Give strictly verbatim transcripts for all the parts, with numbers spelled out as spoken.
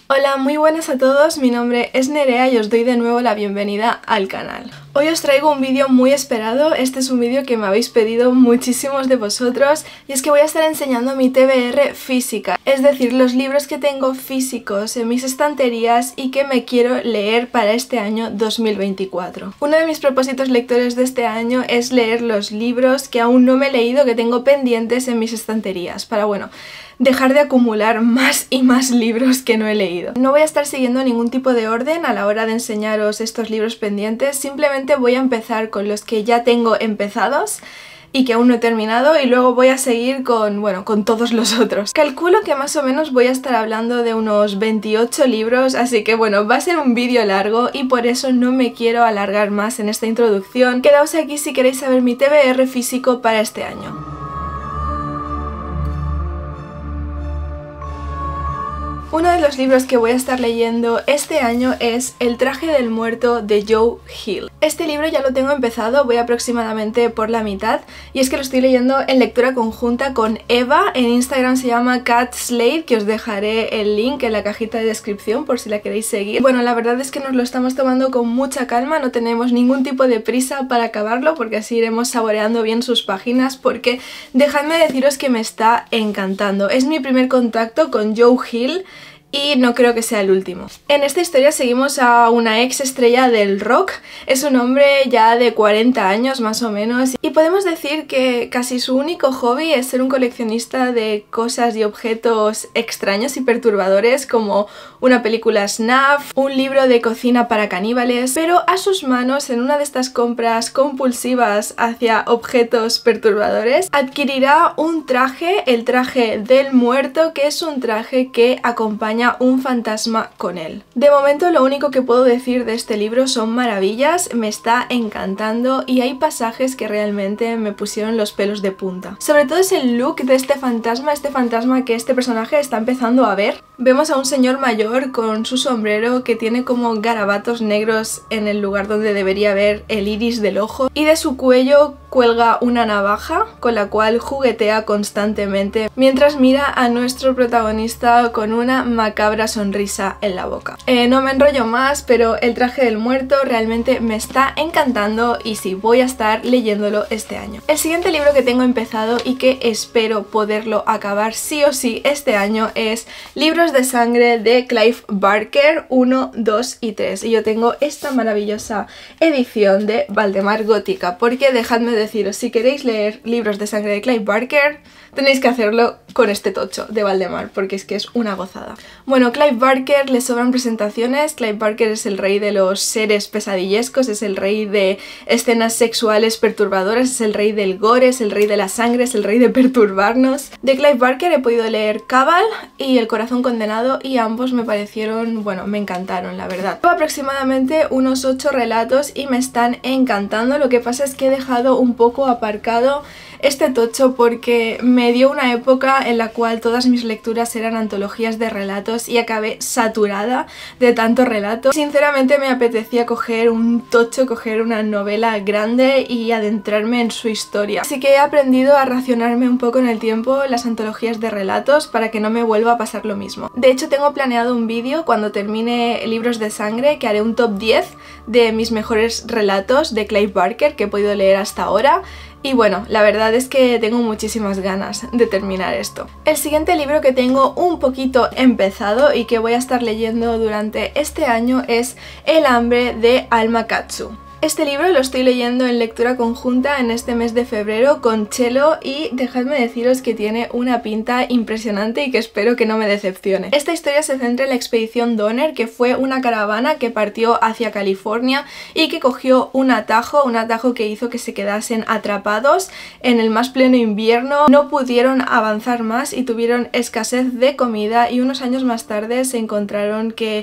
Hola, muy buenas a todos, mi nombre es Nerea y os doy de nuevo la bienvenida al canal. Hoy os traigo un vídeo muy esperado, este es un vídeo que me habéis pedido muchísimos de vosotros y es que voy a estar enseñando mi T B R física, es decir, los libros que tengo físicos en mis estanterías y que me quiero leer para este año dos mil veinticuatro. Uno de mis propósitos lectores de este año es leer los libros que aún no me he leído, que tengo pendientes en mis estanterías, para bueno, dejar de acumular más y más libros que no he leído. No voy a estar siguiendo ningún tipo de orden a la hora de enseñaros estos libros pendientes, simplemente voy a empezar con los que ya tengo empezados y que aún no he terminado y luego voy a seguir con, bueno, con todos los otros. Calculo que más o menos voy a estar hablando de unos veintiocho libros, así que bueno, va a ser un vídeo largo y por eso no me quiero alargar más en esta introducción. Quedaos aquí si queréis saber mi T B R físico para este año. Uno de los libros que voy a estar leyendo este año es El traje del muerto de Joe Hill. Este libro ya lo tengo empezado, voy aproximadamente por la mitad y es que lo estoy leyendo en lectura conjunta con Eva. En Instagram se llama Cat Slade, que os dejaré el link en la cajita de descripción por si la queréis seguir. Bueno, la verdad es que nos lo estamos tomando con mucha calma, no tenemos ningún tipo de prisa para acabarlo porque así iremos saboreando bien sus páginas, porque dejadme deciros que me está encantando. Es mi primer contacto con Joe Hill y no creo que sea el último. En esta historia seguimos a una ex estrella del rock, es un hombre ya de cuarenta años más o menos y podemos decir que casi su único hobby es ser un coleccionista de cosas y objetos extraños y perturbadores, como una película snuff, un libro de cocina para caníbales, pero a sus manos, en una de estas compras compulsivas hacia objetos perturbadores, adquirirá un traje, el traje del muerto, que es un traje que acompaña un fantasma con él. De momento lo único que puedo decir de este libro son maravillas, me está encantando y hay pasajes que realmente me pusieron los pelos de punta. Sobre todo es el look de este fantasma, este fantasma que este personaje está empezando a ver. Vemos a un señor mayor con su sombrero que tiene como garabatos negros en el lugar donde debería haber el iris del ojo y de su cuello cuelga una navaja con la cual juguetea constantemente mientras mira a nuestro protagonista con una macabra sonrisa en la boca. Eh, no me enrollo más, pero El traje del muerto realmente me está encantando y sí, voy a estar leyéndolo este año. El siguiente libro que tengo empezado y que espero poderlo acabar sí o sí este año es Libros de sangre de Clive Barker uno, dos y tres, y yo tengo esta maravillosa edición de Valdemar Gótica, porque dejadme deciros, si queréis leer Libros de sangre de Clive Barker tenéis que hacerlo con este tocho de Valdemar, porque es que es una gozada. Bueno, Clive Barker le sobran presentaciones. Clive Barker es el rey de los seres pesadillescos, es el rey de escenas sexuales perturbadoras, es el rey del gore, es el rey de la sangre, es el rey de perturbarnos. De Clive Barker he podido leer Cabal y El corazón condenado y ambos me parecieron, bueno, me encantaron, la verdad. Tengo aproximadamente unos ocho relatos y me están encantando. Lo que pasa es que he dejado un poco aparcado este tocho porque me dio una época en la cual todas mis lecturas eran antologías de relatos y acabé saturada de tanto relato. Sinceramente me apetecía coger un tocho, coger una novela grande y adentrarme en su historia. Así que he aprendido a racionarme un poco en el tiempo las antologías de relatos para que no me vuelva a pasar lo mismo. De hecho tengo planeado un vídeo cuando termine Libros de sangre que haré un top diez de mis mejores relatos de Clive Barker que he podido leer hasta ahora. Y bueno, la verdad es que tengo muchísimas ganas de terminar esto. El siguiente libro que tengo un poquito empezado y que voy a estar leyendo durante este año es El hambre de Alma Katsu. Este libro lo estoy leyendo en lectura conjunta en este mes de febrero con Chelo y dejadme deciros que tiene una pinta impresionante y que espero que no me decepcione. Esta historia se centra en la expedición Donner, que fue una caravana que partió hacia California y que cogió un atajo, un atajo que hizo que se quedasen atrapados en el más pleno invierno. No pudieron avanzar más y tuvieron escasez de comida y unos años más tarde se encontraron que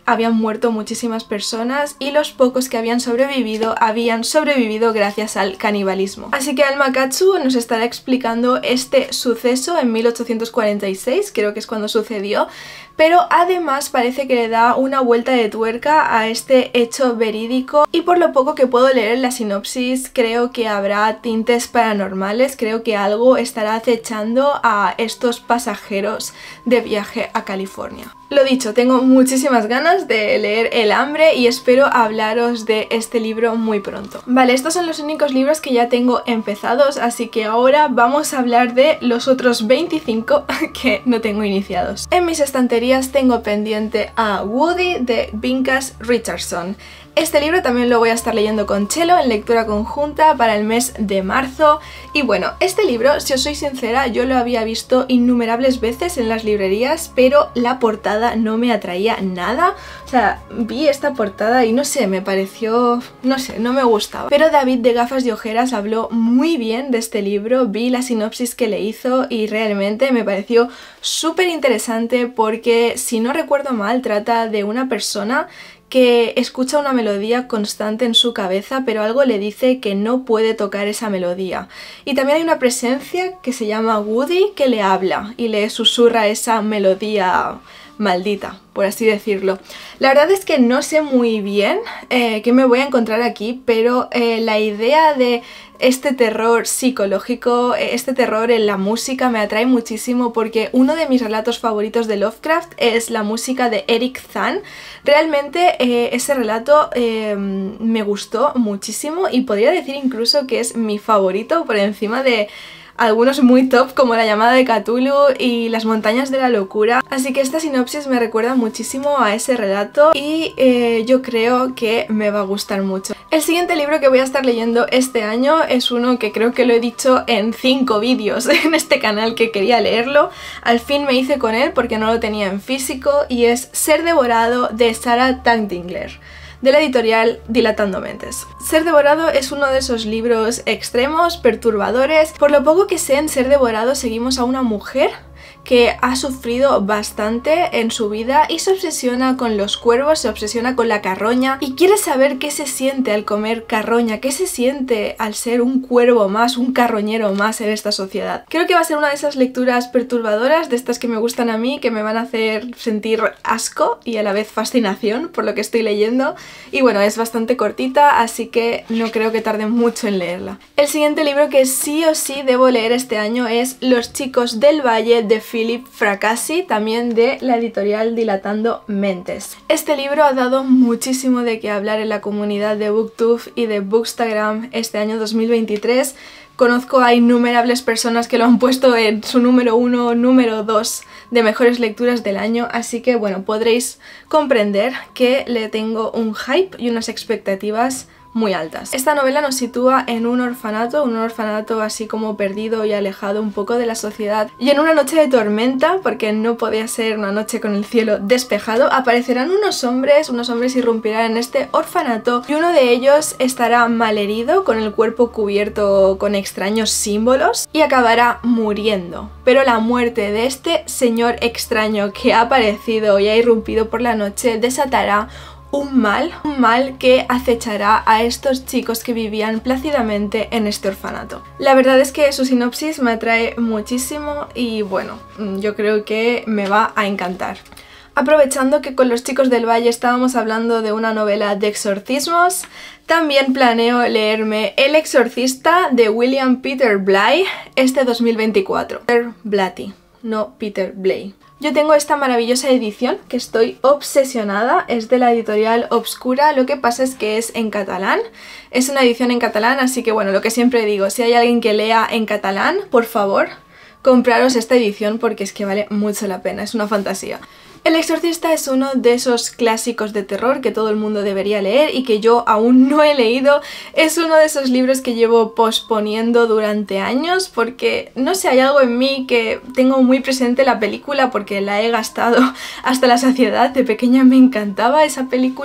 habían muerto muchísimas personas y los pocos que habían sobrevivido habían sobrevivido gracias al canibalismo. Así que Alma Katsu nos estará explicando este suceso en mil ochocientos cuarenta y seis, creo que es cuando sucedió, pero además parece que le da una vuelta de tuerca a este hecho verídico y por lo poco que puedo leer en la sinopsis creo que habrá tintes paranormales, creo que algo estará acechando a estos pasajeros de viaje a California. Lo dicho, tengo muchísimas ganas de leer El hambre y espero hablaros de este libro muy pronto. Vale, estos son los únicos libros que ya tengo empezados, así que ahora vamos a hablar de los otros veinticinco que no tengo iniciados. En mis estanterías tengo pendiente a Woody de Vincas Richardson. Este libro también lo voy a estar leyendo con Chelo en lectura conjunta para el mes de marzo. Y bueno, este libro, si os soy sincera, yo lo había visto innumerables veces en las librerías, pero la portada no me atraía nada. O sea, vi esta portada y no sé, me pareció... no sé, no me gustaba. Pero David de Gafas y Ojeras habló muy bien de este libro, vi la sinopsis que le hizo y realmente me pareció súper interesante porque, si no recuerdo mal, trata de una persona que escucha una melodía constante en su cabeza, pero algo le dice que no puede tocar esa melodía. Y también hay una presencia que se llama Woody que le habla y le susurra esa melodía maldita, por así decirlo. La verdad es que no sé muy bien eh, qué me voy a encontrar aquí, pero eh, la idea de este terror psicológico, este terror en la música me atrae muchísimo porque uno de mis relatos favoritos de Lovecraft es la música de Eric Zahn. Realmente eh, ese relato eh, me gustó muchísimo y podría decir incluso que es mi favorito por encima de algunos muy top como La llamada de Cthulhu y Las montañas de la locura. Así que esta sinopsis me recuerda muchísimo a ese relato y eh, yo creo que me va a gustar mucho. El siguiente libro que voy a estar leyendo este año es uno que creo que lo he dicho en cinco vídeos en este canal que quería leerlo. Al fin me hice con él porque no lo tenía en físico y es Ser devorado de Sarah Tangdingler, de la editorial Dilatando Mentes. Ser devorado es uno de esos libros extremos, perturbadores. Por lo poco que sé, en Ser devorado seguimos a una mujer que ha sufrido bastante en su vida y se obsesiona con los cuervos, se obsesiona con la carroña y quiere saber qué se siente al comer carroña, qué se siente al ser un cuervo más, un carroñero más en esta sociedad. Creo que va a ser una de esas lecturas perturbadoras, de estas que me gustan a mí, que me van a hacer sentir asco y a la vez fascinación por lo que estoy leyendo. Y bueno, es bastante cortita, así que no creo que tarde mucho en leerla. El siguiente libro que sí o sí debo leer este año es Los chicos del valle de Philip Fracassi, también de la editorial Dilatando Mentes. Este libro ha dado muchísimo de qué hablar en la comunidad de Booktube y de Bookstagram este año dos mil veintitrés. Conozco a innumerables personas que lo han puesto en su número uno, número dos de mejores lecturas del año, así que bueno, podréis comprender que le tengo un hype y unas expectativas muy altas. Esta novela nos sitúa en un orfanato, un orfanato así como perdido y alejado un poco de la sociedad, y en una noche de tormenta, porque no podía ser una noche con el cielo despejado, aparecerán unos hombres, unos hombres irrumpirán en este orfanato y uno de ellos estará malherido, con el cuerpo cubierto con extraños símbolos y acabará muriendo. Pero la muerte de este señor extraño que ha aparecido y ha irrumpido por la noche desatará un mal, un mal que acechará a estos chicos que vivían plácidamente en este orfanato. La verdad es que su sinopsis me atrae muchísimo y bueno, yo creo que me va a encantar. Aprovechando que con Los chicos del valle estábamos hablando de una novela de exorcismos, también planeo leerme El exorcista de William Peter Bligh este dos mil veinticuatro. Peter Blatty, no Peter Bligh. Yo tengo esta maravillosa edición que estoy obsesionada, es de la editorial Obscura, lo que pasa es que es en catalán, es una edición en catalán, así que bueno, lo que siempre digo, si hay alguien que lea en catalán, por favor, compraros esta edición porque es que vale mucho la pena, es una fantasía. El exorcista es uno de esos clásicos de terror que todo el mundo debería leer y que yo aún no he leído. Es uno de esos libros que llevo posponiendo durante años porque, no sé, hay algo en mí que tengo muy presente la película porque la he gastado hasta la saciedad. De pequeña me encantaba esa película.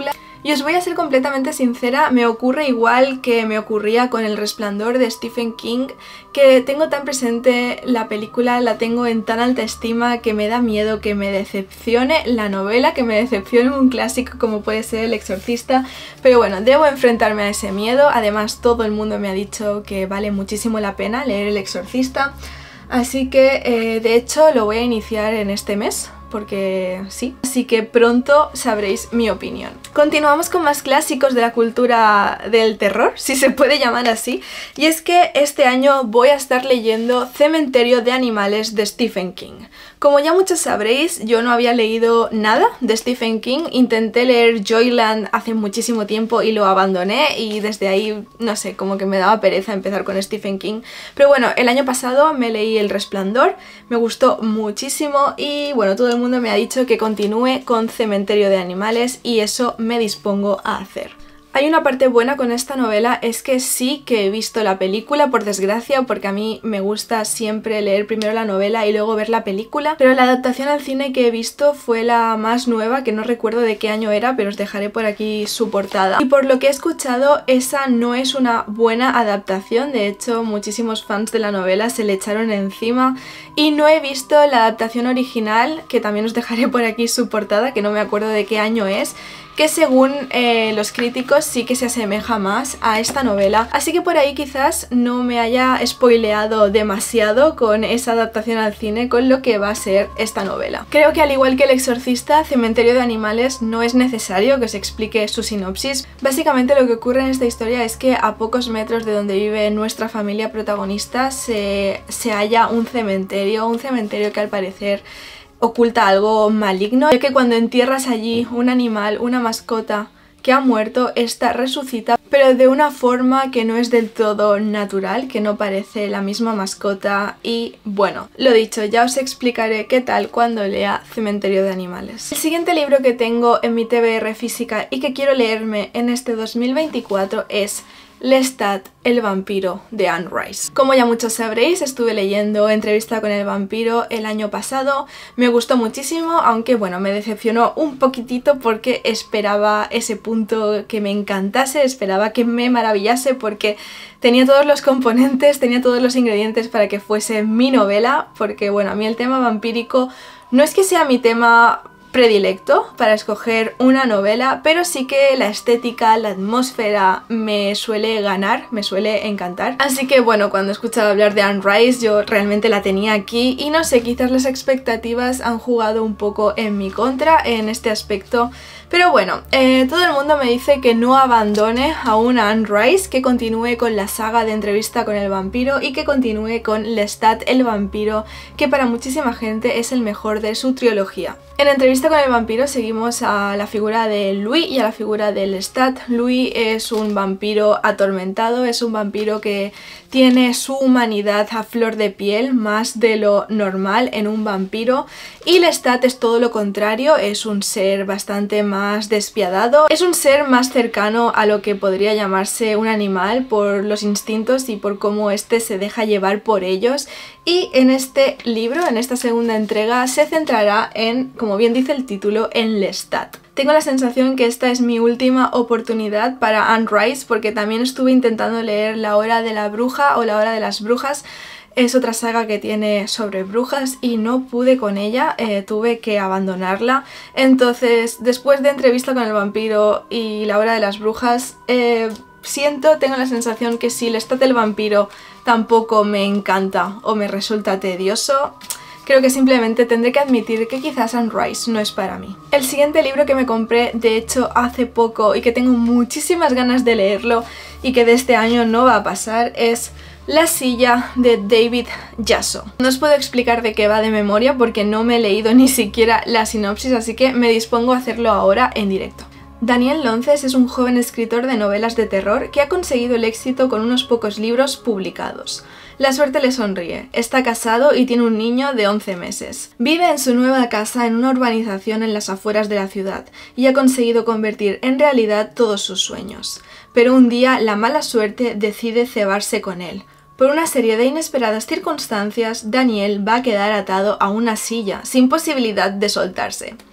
Y os voy a ser completamente sincera, me ocurre igual que me ocurría con El Resplandor de Stephen King, que tengo tan presente la película, la tengo en tan alta estima que me da miedo que me decepcione la novela, que me decepcione un clásico como puede ser El Exorcista, pero bueno, debo enfrentarme a ese miedo. Además todo el mundo me ha dicho que vale muchísimo la pena leer El Exorcista, así que eh, de hecho lo voy a iniciar en este mes, porque sí, así que pronto sabréis mi opinión. Continuamos con más clásicos de la cultura del terror, si se puede llamar así, y es que este año voy a estar leyendo Cementerio de Animales de Stephen King. Como ya muchos sabréis, yo no había leído nada de Stephen King, intenté leer Joyland hace muchísimo tiempo y lo abandoné, y desde ahí, no sé, como que me daba pereza empezar con Stephen King. Pero bueno, el año pasado me leí El Resplandor, me gustó muchísimo y bueno, todo el mundo me ha dicho que continúe con Cementerio de Animales y eso me dispongo a hacer. Hay una parte buena con esta novela, es que sí que he visto la película, por desgracia, porque a mí me gusta siempre leer primero la novela y luego ver la película, pero la adaptación al cine que he visto fue la más nueva, que no recuerdo de qué año era, pero os dejaré por aquí su portada. Y por lo que he escuchado, esa no es una buena adaptación, de hecho muchísimos fans de la novela se le echaron encima, y no he visto la adaptación original, que también os dejaré por aquí su portada, que no me acuerdo de qué año es, que según eh, los críticos sí que se asemeja más a esta novela, así que por ahí quizás no me haya spoileado demasiado con esa adaptación al cine con lo que va a ser esta novela. Creo que al igual que El Exorcista, Cementerio de Animales no es necesario que os explique su sinopsis. Básicamente lo que ocurre en esta historia es que a pocos metros de donde vive nuestra familia protagonista se, se halla un cementerio, un cementerio que al parecer oculta algo maligno, ya que cuando entierras allí un animal, una mascota que ha muerto, esta resucita, pero de una forma que no es del todo natural, que no parece la misma mascota. Y bueno, lo dicho, ya os explicaré qué tal cuando lea Cementerio de Animales. El siguiente libro que tengo en mi T B R física y que quiero leerme en este dos mil veinticuatro es Lestat, el vampiro de Anne Rice. Como ya muchos sabréis, estuve leyendo Entrevista con el vampiro el año pasado, me gustó muchísimo, aunque bueno, me decepcionó un poquitito porque esperaba ese punto que me encantase, esperaba que me maravillase porque tenía todos los componentes, tenía todos los ingredientes para que fuese mi novela, porque bueno, a mí el tema vampírico no es que sea mi tema predilecto para escoger una novela, pero sí que la estética, la atmósfera me suele ganar, me suele encantar. Así que bueno, cuando he escuchado hablar de Anne Rice yo realmente la tenía aquí y no sé, quizás las expectativas han jugado un poco en mi contra en este aspecto. Pero bueno, eh, todo el mundo me dice que no abandone aún a Anne Rice, que continúe con la saga de Entrevista con el vampiro y que continúe con Lestat el vampiro, que para muchísima gente es el mejor de su trilogía. En Entrevista con el vampiro seguimos a la figura de Louis y a la figura de Lestat. Louis es un vampiro atormentado, es un vampiro que tiene su humanidad a flor de piel, más de lo normal en un vampiro, y Lestat es todo lo contrario, es un ser bastante más despiadado, es un ser más cercano a lo que podría llamarse un animal por los instintos y por cómo este se deja llevar por ellos. Y en este libro, en esta segunda entrega, se centrará en, como bien dice el título, en Lestat. Tengo la sensación que esta es mi última oportunidad para Anne Rice, porque también estuve intentando leer La Hora de la Bruja o La Hora de las Brujas. Es otra saga que tiene sobre brujas y no pude con ella, eh, tuve que abandonarla. Entonces, después de Entrevista con el vampiro y La Hora de las Brujas, eh, siento, tengo la sensación que si Lestat el vampiro tampoco me encanta o me resulta tedioso, creo que simplemente tendré que admitir que quizás Anne Rice no es para mí. El siguiente libro que me compré, de hecho, hace poco y que tengo muchísimas ganas de leerlo y que de este año no va a pasar, es La silla de David Yasso. No os puedo explicar de qué va de memoria porque no me he leído ni siquiera la sinopsis, así que me dispongo a hacerlo ahora en directo. Daniel Lonces es un joven escritor de novelas de terror que ha conseguido el éxito con unos pocos libros publicados. La suerte le sonríe, está casado y tiene un niño de once meses. Vive en su nueva casa en una urbanización en las afueras de la ciudad y ha conseguido convertir en realidad todos sus sueños. Pero un día la mala suerte decide cebarse con él. Por una serie de inesperadas circunstancias, Daniel va a quedar atado a una silla, sin posibilidad de soltarse.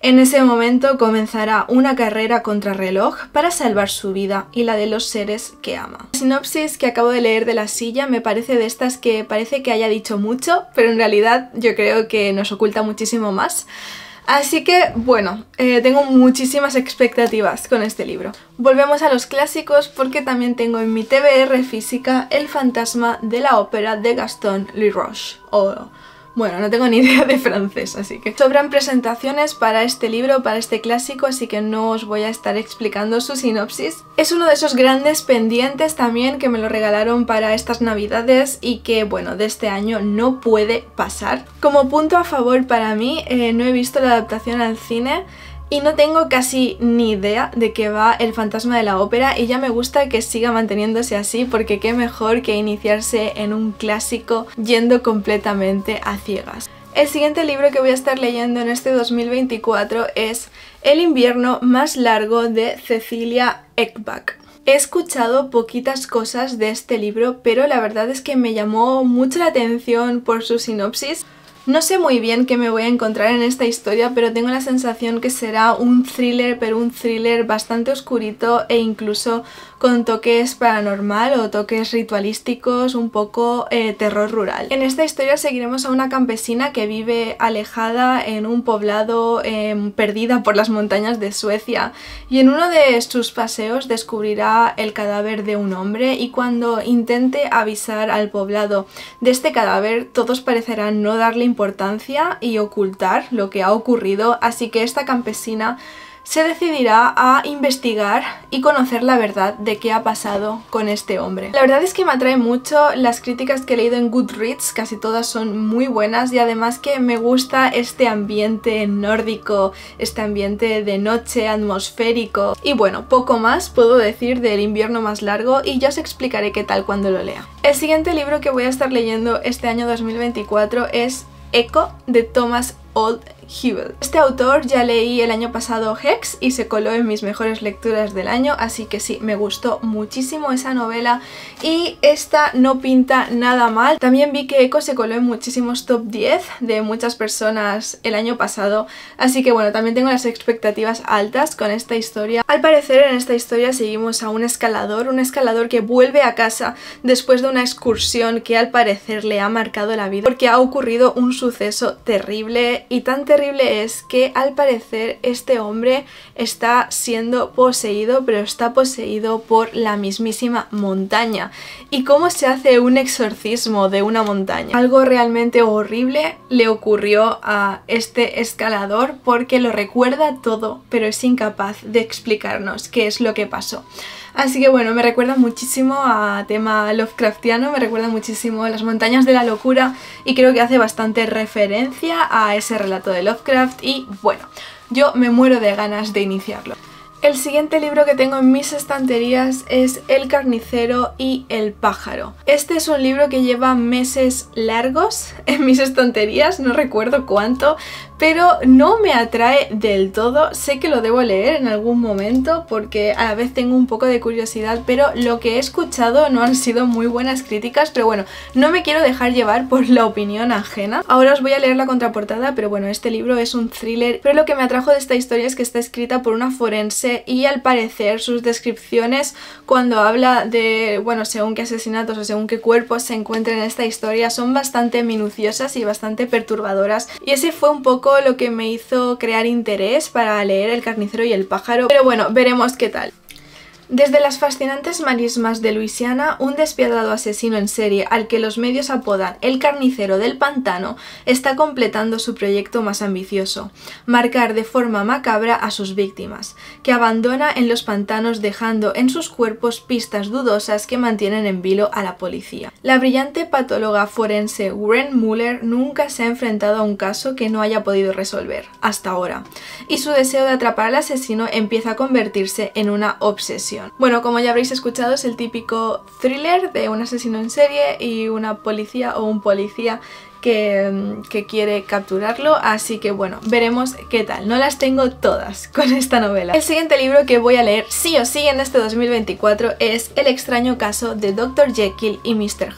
En ese momento comenzará una carrera contrarreloj para salvar su vida y la de los seres que ama. La sinopsis que acabo de leer de La silla me parece de estas que parece que haya dicho mucho, pero en realidad yo creo que nos oculta muchísimo más. Así que, bueno, eh, tengo muchísimas expectativas con este libro. Volvemos a los clásicos porque también tengo en mi T B R física El fantasma de la ópera de Gaston Leroux, o... bueno, no tengo ni idea de francés, así que sobran presentaciones para este libro, para este clásico, así que no os voy a estar explicando su sinopsis. Es uno de esos grandes pendientes también que me lo regalaron para estas navidades y que, bueno, de este año no puede pasar. Como punto a favor para mí, eh, no he visto la adaptación al cine y no tengo casi ni idea de qué va El fantasma de la ópera y ya me gusta que siga manteniéndose así porque qué mejor que iniciarse en un clásico yendo completamente a ciegas. El siguiente libro que voy a estar leyendo en este dos mil veinticuatro es El invierno más largo de Cecilia Ekbak. He escuchado poquitas cosas de este libro, pero la verdad es que me llamó mucho la atención por su sinopsis. No sé muy bien qué me voy a encontrar en esta historia, pero tengo la sensación que será un thriller, pero un thriller bastante oscurito e incluso con toques paranormal o toques ritualísticos, un poco eh, terror rural. En esta historia seguiremos a una campesina que vive alejada en un poblado eh, perdida por las montañas de Suecia y en uno de sus paseos descubrirá el cadáver de un hombre y cuando intente avisar al poblado de este cadáver todos parecerán no darle importancia y ocultar lo que ha ocurrido, así que esta campesina se decidirá a investigar y conocer la verdad de qué ha pasado con este hombre. La verdad es que me atrae mucho las críticas que he leído en Goodreads, casi todas son muy buenas y además que me gusta este ambiente nórdico, este ambiente de noche atmosférico y bueno, poco más puedo decir del invierno más largo y ya os explicaré qué tal cuando lo lea. El siguiente libro que voy a estar leyendo este año dos mil veinticuatro es Echo de Thomas Oldhubel. Este autor ya leí el año pasado Hex y se coló en mis mejores lecturas del año, así que sí, me gustó muchísimo esa novela y esta no pinta nada mal. También vi que Echo se coló en muchísimos top diez de muchas personas el año pasado, así que bueno, también tengo las expectativas altas con esta historia. Al parecer en esta historia seguimos a un escalador, un escalador que vuelve a casa después de una excursión que al parecer le ha marcado la vida porque ha ocurrido un suceso terrible y tan terrible es que al parecer este hombre está siendo poseído, pero está poseído por la mismísima montaña. ¿Y cómo se hace un exorcismo de una montaña? Algo realmente horrible le ocurrió a este escalador porque lo recuerda todo, pero es incapaz de explicarnos qué es lo que pasó. Así que bueno, me recuerda muchísimo a tema Lovecraftiano, me recuerda muchísimo a Las montañas de la locura y creo que hace bastante referencia a ese relato de Lovecraft y bueno, yo me muero de ganas de iniciarlo. El siguiente libro que tengo en mis estanterías es El carnicero y el pájaro. Este es un libro que lleva meses largos en mis estanterías, no recuerdo cuánto, pero no me atrae del todo. Sé que lo debo leer en algún momento porque a la vez tengo un poco de curiosidad, pero lo que he escuchado no han sido muy buenas críticas, pero bueno, no me quiero dejar llevar por la opinión ajena. Ahora os voy a leer la contraportada, pero bueno, este libro es un thriller, pero lo que me atrajo de esta historia es que está escrita por una forense y al parecer sus descripciones cuando habla de, bueno, según qué asesinatos o según qué cuerpos se encuentran en esta historia son bastante minuciosas y bastante perturbadoras y ese fue un poco lo que me hizo crear interés para leer El carnicero y el pájaro, pero bueno, veremos qué tal. Desde las fascinantes marismas de Luisiana, un despiadado asesino en serie al que los medios apodan el carnicero del pantano está completando su proyecto más ambicioso, marcar de forma macabra a sus víctimas, que abandona en los pantanos dejando en sus cuerpos pistas dudosas que mantienen en vilo a la policía. La brillante patóloga forense Wren Muller nunca se ha enfrentado a un caso que no haya podido resolver, hasta ahora, y su deseo de atrapar al asesino empieza a convertirse en una obsesión. Bueno, como ya habréis escuchado, es el típico thriller de un asesino en serie y una policía o un policía que, que quiere capturarlo, así que bueno, veremos qué tal. No las tengo todas con esta novela. El siguiente libro que voy a leer sí o sí en este dos mil veinticuatro es El extraño caso de doctor Jekyll y mister Hyde.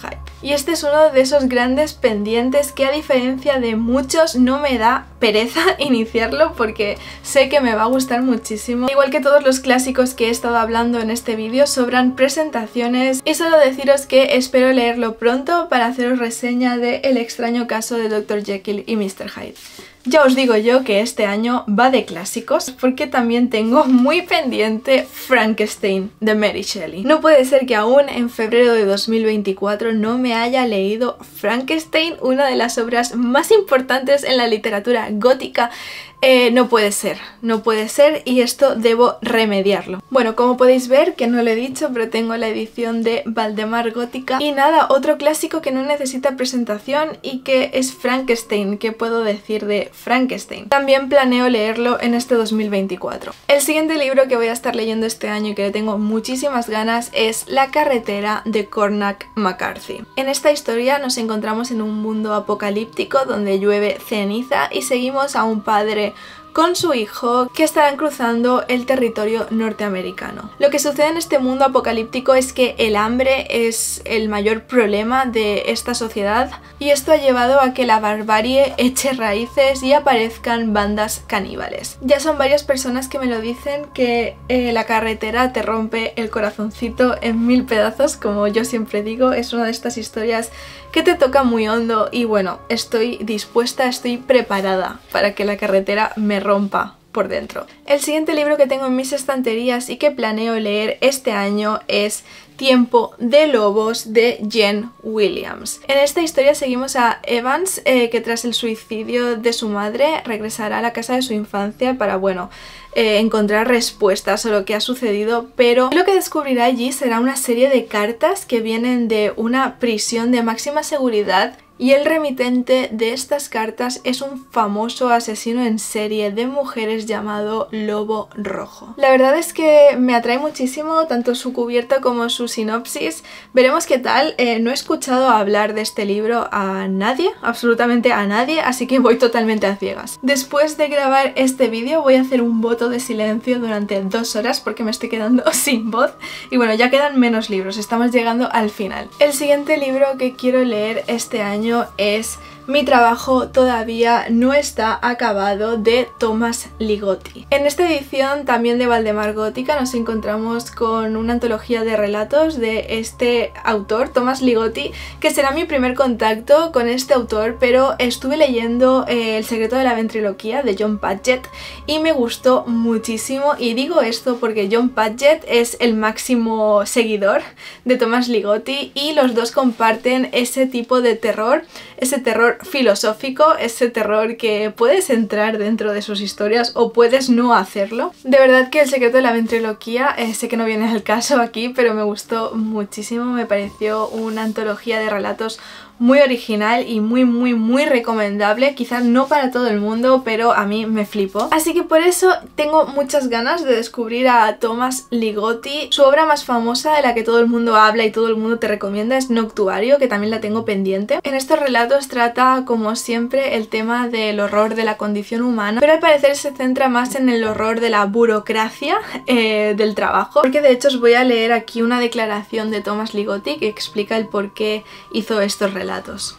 Y este es uno de esos grandes pendientes que, a diferencia de muchos, no me da pereza iniciarlo porque sé que me va a gustar muchísimo. Igual que todos los clásicos que he estado hablando en este vídeo, sobran presentaciones y solo deciros que espero leerlo pronto para haceros reseña de El extraño caso de doctor Jekyll y mister Hyde. Ya os digo yo que este año va de clásicos porque también tengo muy pendiente Frankenstein de Mary Shelley. No puede ser que aún en febrero de dos mil veinticuatro no me haya leído Frankenstein, una de las obras más importantes en la literatura gótica. Eh, no puede ser, no puede ser y esto debo remediarlo. Bueno, como podéis ver, que no lo he dicho, pero tengo la edición de Valdemar Gótica. Y nada, otro clásico que no necesita presentación y que es Frankenstein. ¿Qué puedo decir de Frankenstein? También planeo leerlo en este dos mil veinticuatro. El siguiente libro que voy a estar leyendo este año y que le tengo muchísimas ganas es La carretera de Cormac McCarthy. En esta historia nos encontramos en un mundo apocalíptico donde llueve ceniza y seguimos a un padre con su hijo que estarán cruzando el territorio norteamericano. Lo que sucede en este mundo apocalíptico es que el hambre es el mayor problema de esta sociedad y esto ha llevado a que la barbarie eche raíces y aparezcan bandas caníbales. Ya son varias personas que me lo dicen, que eh, La carretera te rompe el corazoncito en mil pedazos, como yo siempre digo. Es una de estas historias que te toca muy hondo y bueno, estoy dispuesta, estoy preparada para que La carretera me rompa por dentro. El siguiente libro que tengo en mis estanterías y que planeo leer este año es Tiempo de lobos de Jen Williams. En esta historia seguimos a Evans, eh, que tras el suicidio de su madre regresará a la casa de su infancia para, bueno, eh, encontrar respuestas a lo que ha sucedido, pero lo que descubrirá allí será una serie de cartas que vienen de una prisión de máxima seguridad. Y el remitente de estas cartas es un famoso asesino en serie de mujeres llamado Lobo Rojo. La verdad es que me atrae muchísimo tanto su cubierta como su sinopsis. Veremos qué tal. Eh, no he escuchado hablar de este libro a nadie, absolutamente a nadie, así que voy totalmente a ciegas. Después de grabar este vídeo voy a hacer un voto de silencio durante dos horas porque me estoy quedando sin voz. Y bueno, ya quedan menos libros, estamos llegando al final. El siguiente libro que quiero leer este año es Mi trabajo todavía no está acabado de Thomas Ligotti. En esta edición también de Valdemar Gótica nos encontramos con una antología de relatos de este autor, Thomas Ligotti, que será mi primer contacto con este autor, pero estuve leyendo eh, El secreto de la ventriloquía de John Padgett y me gustó muchísimo, y digo esto porque John Padgett es el máximo seguidor de Thomas Ligotti y los dos comparten ese tipo de terror, ese terror filosófico, ese terror que puedes entrar dentro de sus historias o puedes no hacerlo. De verdad que El secreto de la ventriloquía, eh, sé que no viene al caso aquí, pero me gustó muchísimo, me pareció una antología de relatos muy original y muy muy muy recomendable, quizás no para todo el mundo, pero a mí me flipó. Así que por eso tengo muchas ganas de descubrir a Thomas Ligotti. Su obra más famosa, de la que todo el mundo habla y todo el mundo te recomienda, es Noctuario, que también la tengo pendiente. En estos relatos trata, como siempre, el tema del horror de la condición humana, pero al parecer se centra más en el horror de la burocracia eh, del trabajo, porque de hecho os voy a leer aquí una declaración de Thomas Ligotti que explica el por qué hizo estos relatos. Relatos.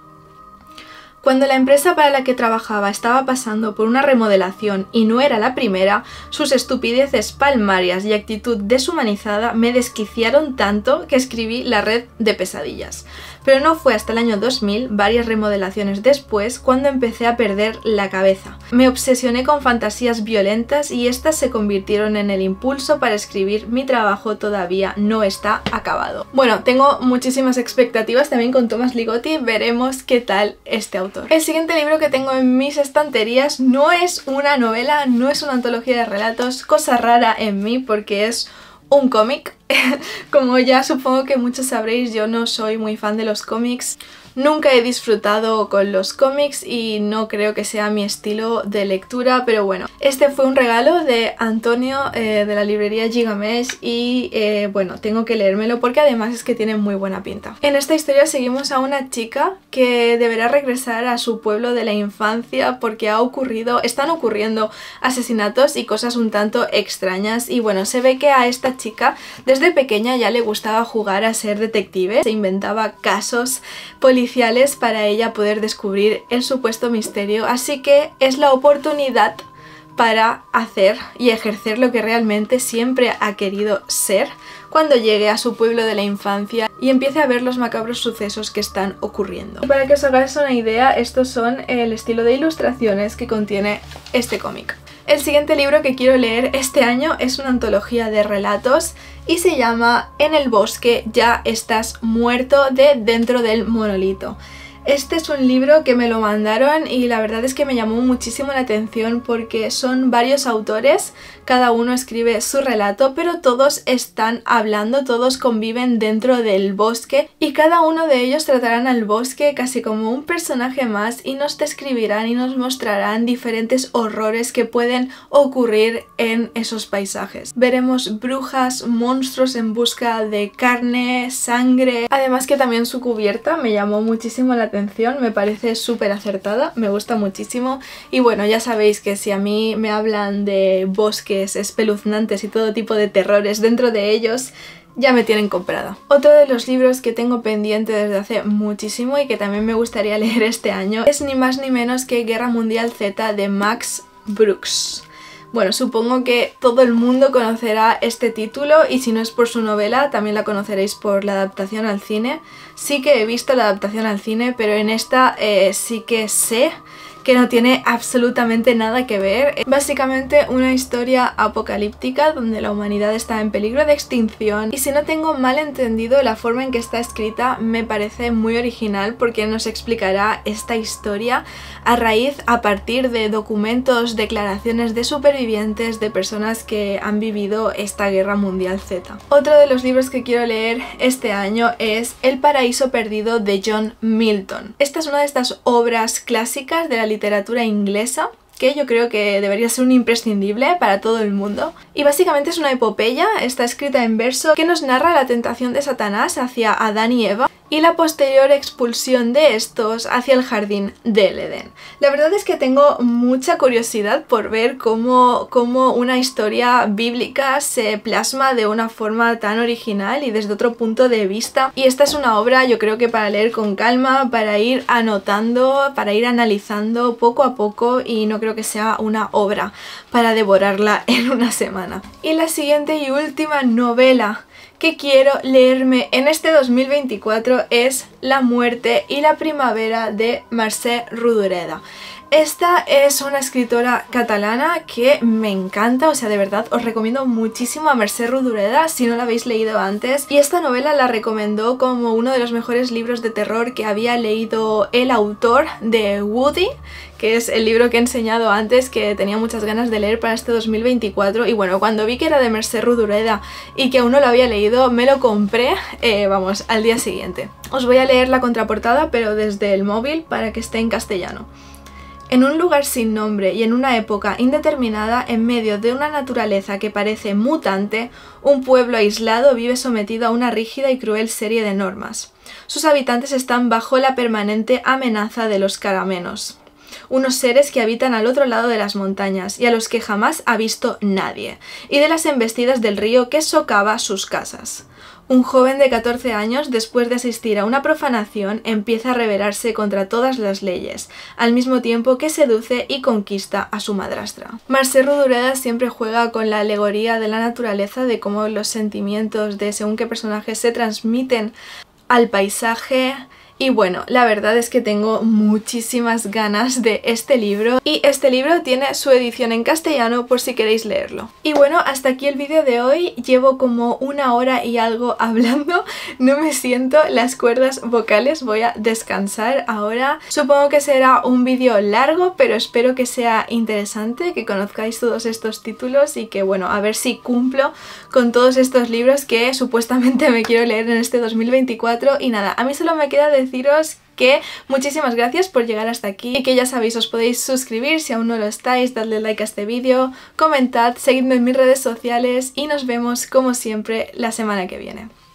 Cuando la empresa para la que trabajaba estaba pasando por una remodelación y no era la primera, sus estupideces palmarias y actitud deshumanizada me desquiciaron tanto que escribí La red de pesadillas. Pero no fue hasta el año dos mil, varias remodelaciones después, cuando empecé a perder la cabeza. Me obsesioné con fantasías violentas y estas se convirtieron en el impulso para escribir Mi trabajo todavía no está acabado. Bueno, tengo muchísimas expectativas también con Thomas Ligotti, veremos qué tal este autor. El siguiente libro que tengo en mis estanterías no es una novela, no es una antología de relatos, cosa rara en mí porque es un cómic. Como ya supongo que muchos sabréis, yo no soy muy fan de los cómics. Nunca he disfrutado con los cómics y no creo que sea mi estilo de lectura, pero bueno, este fue un regalo de Antonio eh, de la librería Gigamesh y eh, bueno, tengo que leérmelo porque además es que tiene muy buena pinta. En esta historia seguimos a una chica que deberá regresar a su pueblo de la infancia porque ha ocurrido, están ocurriendo asesinatos y cosas un tanto extrañas y bueno, se ve que a esta chica, desde Desde pequeña ya le gustaba jugar a ser detective, se inventaba casos policiales para ella poder descubrir el supuesto misterio, así que es la oportunidad para hacer y ejercer lo que realmente siempre ha querido ser cuando llegue a su pueblo de la infancia y empiece a ver los macabros sucesos que están ocurriendo. Y para que os hagáis una idea, estos son el estilo de ilustraciones que contiene este cómic. El siguiente libro que quiero leer este año es una antología de relatos y se llama En el bosque ya estás muerto, de Dentro del monolito. Este es un libro que me lo mandaron y la verdad es que me llamó muchísimo la atención porque son varios autores, cada uno escribe su relato, pero todos están hablando, todos conviven dentro del bosque y cada uno de ellos tratarán al bosque casi como un personaje más y nos describirán y nos mostrarán diferentes horrores que pueden ocurrir en esos paisajes. Veremos brujas, monstruos en busca de carne, sangre, además que también su cubierta me llamó muchísimo la atención. Me parece súper acertada, me gusta muchísimo y bueno, ya sabéis que si a mí me hablan de bosques espeluznantes y todo tipo de terrores dentro de ellos, ya me tienen comprada. Otro de los libros que tengo pendiente desde hace muchísimo y que también me gustaría leer este año es ni más ni menos que Guerra Mundial Z de Max Brooks. Bueno, supongo que todo el mundo conocerá este título y si no es por su novela, también la conoceréis por la adaptación al cine. Sí que he visto la adaptación al cine, pero en esta eh, sí que sé que no tiene absolutamente nada que ver. Básicamente una historia apocalíptica donde la humanidad está en peligro de extinción y si no tengo mal entendido la forma en que está escrita me parece muy original porque nos explicará esta historia a raíz, a partir de documentos, declaraciones de supervivientes, de personas que han vivido esta Guerra Mundial Z. Otro de los libros que quiero leer este año es El paraíso perdido de John Milton. Esta es una de estas obras clásicas de la literatura inglesa que yo creo que debería ser un imprescindible para todo el mundo. Y básicamente es una epopeya, está escrita en verso, que nos narra la tentación de Satanás hacia Adán y Eva y la posterior expulsión de estos hacia el jardín del Edén. La verdad es que tengo mucha curiosidad por ver cómo, cómo una historia bíblica se plasma de una forma tan original y desde otro punto de vista. Y esta es una obra yo creo que para leer con calma, para ir anotando, para ir analizando poco a poco y no creo que sea una obra para devorarla en una semana. Y la siguiente y última novela que quiero leerme en este dos mil veinticuatro es La muerte y la primavera de Mercè Rodoreda. Esta es una escritora catalana que me encanta, o sea, de verdad os recomiendo muchísimo a Mercè Rodoreda si no la habéis leído antes. Y esta novela la recomendó como uno de los mejores libros de terror que había leído el autor de Woody, que es el libro que he enseñado antes, que tenía muchas ganas de leer para este dos mil veinticuatro. Y bueno, cuando vi que era de Mercè Rodoreda y que aún no lo había leído, me lo compré, eh, vamos, al día siguiente. Os voy a leer la contraportada, pero desde el móvil para que esté en castellano. En un lugar sin nombre y en una época indeterminada, en medio de una naturaleza que parece mutante, un pueblo aislado vive sometido a una rígida y cruel serie de normas. Sus habitantes están bajo la permanente amenaza de los caramenos, unos seres que habitan al otro lado de las montañas y a los que jamás ha visto nadie, y de las embestidas del río que socava sus casas. Un joven de catorce años, después de asistir a una profanación, empieza a rebelarse contra todas las leyes, al mismo tiempo que seduce y conquista a su madrastra. Mercè Rodoreda siempre juega con la alegoría de la naturaleza, de cómo los sentimientos de según qué personajes se transmiten al paisaje. Y bueno, la verdad es que tengo muchísimas ganas de este libro y este libro tiene su edición en castellano por si queréis leerlo. Y bueno, hasta aquí el vídeo de hoy. Llevo como una hora y algo hablando, no me siento las cuerdas vocales, voy a descansar ahora. Supongo que será un vídeo largo, pero espero que sea interesante, que conozcáis todos estos títulos y que bueno, a ver si cumplo con todos estos libros que supuestamente me quiero leer en este dos mil veinticuatro. Y nada, a mí solo me queda decir deciros que muchísimas gracias por llegar hasta aquí y que ya sabéis, os podéis suscribir si aún no lo estáis, dadle like a este vídeo, comentad, seguidme en mis redes sociales y nos vemos como siempre la semana que viene.